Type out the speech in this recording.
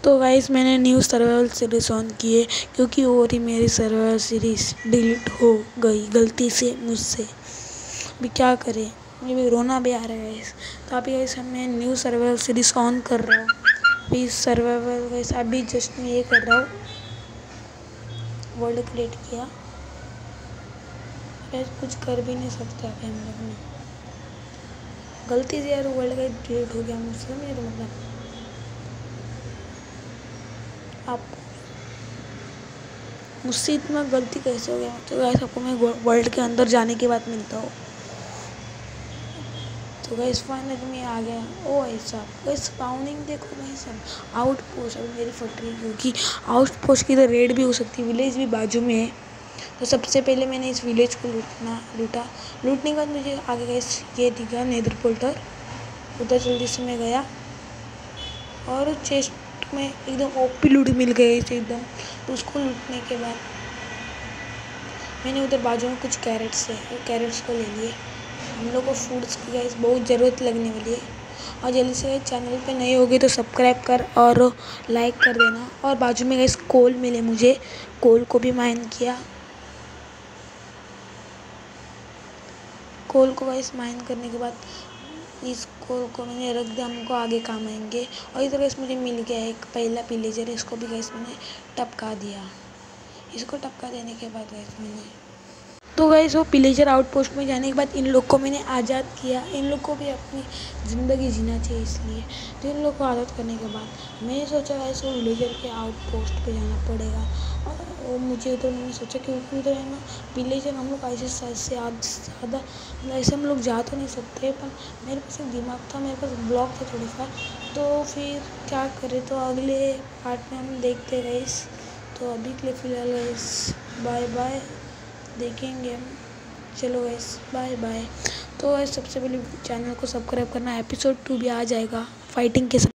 तो गाइस मैंने new survival series on की है क्योंकि और ही मेरी सर्वाइवल सीरीज़ डिलीट हो गई गलती से मुझसे। अभी क्या करें, मुझे भी रोना भी आ रहा है गाइस। तो अभी गाइस मैं न्यू सर्वाइवल सीरीज़ ऑन कर रहा हूँ। अभी सर्वाइवल गाइस अभी जस्ट मैं ये कर रहा हूँ, वर्ल्ड क्रिएट किया। गाइस कुछ कर भी नहीं सकते अभी हम लोग ने, गलती से यार वर्ल्ड का डिलीट हो गया मुझसे। मेरा मतलब आप मुझसे इतना गलती कैसे हो गया। तो गाइस आपको मैं वर्ल्ड के अंदर जाने के बाद मिलता हूँ। तो गाइस फाइनली मैं आ गया। ओ भाई साहब गाइस स्पाउनिंग देखो भाई साहब, आउट पोस्ट अभी मेरी फट रही है क्योंकि आउट पोस्ट की तो रेड भी हो सकती है, विलेज भी बाजू में है। तो सबसे पहले मैंने इस विलेज को लूटा। लूटने के बाद मुझे आगे गाइस ये दिखा नेदर पोर्टल, उधर जल्दी से मैं गया और चेस्ट में एकदम ओपी लूट मिल गई इसे एकदम। तो उसको लूटने के बाद मैंने उधर बाजू में कुछ कैरेट्स है, कैरेट्स को ले लिए। हम लोग को फूड्स की गाइस बहुत ज़रूरत लगने वाली है। और जल्दी से गाइस चैनल पे नए होगे तो सब्सक्राइब कर और लाइक कर देना। और बाजू में गाइस कोल मिले मुझे, कोल को भी माइन किया। कोल को गाइस माइन करने के बाद इस कोल को मैंने रख दिया, हमको आगे काम आएंगे। और इधर गाइस मुझे मिल गया एक पहला विलेजर, इसको भी गाइस मैंने टपका दिया। इसको टपका देने के बाद गाइस मैंने तो गाइस वो विलेजर आउटपोस्ट में जाने के बाद इन लोग को मैंने आज़ाद किया। इन लोग को भी अपनी ज़िंदगी जीना चाहिए, इसलिए तो इन लोग को आज़ाद करने के बाद मैंने सोचा गाइस वो विलेजर के आउटपोस्ट पे जाना पड़ेगा। और वो मुझे उधर मैंने सोचा क्योंकि उधर है ना विलेजर, हम लोग ऐसे ज़्यादा मतलब ऐसे हम लोग जा तो नहीं सकते, पर मेरे पास एक दिमाग था, मेरे पास ब्लॉक था थोड़ा सा। तो फिर क्या करें, तो अगले पार्ट में हम देखते गाइस। तो अभी के लिए फ़िलहाल गाइस बाय बाय, देखेंगे हम। चलो गाइस बाय बाय। तो गाइस सबसे पहले चैनल को सब्सक्राइब करना, एपिसोड 2 भी आ जाएगा फाइटिंग के साथ।